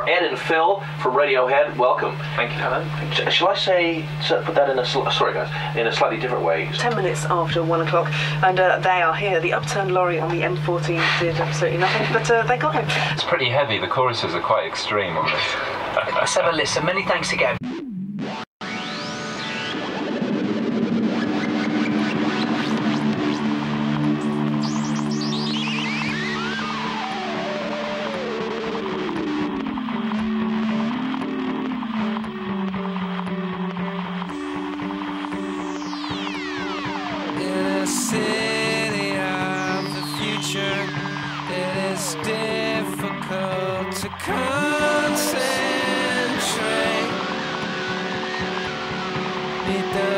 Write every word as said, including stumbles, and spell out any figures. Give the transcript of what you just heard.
Ed and Phil from Radiohead. Welcome. Thank you, Helen. Thank you. Shall I say, so put that in a sorry guys, in a slightly different way? Ten minutes after one o'clock, and uh, they are here. The upturned lorry on the M fourteen did absolutely nothing, but uh, they got him. It's pretty heavy. The choruses are quite extreme on this. Let's have a listen. Many thanks again. City of the future, it is difficult to concentrate. Beat the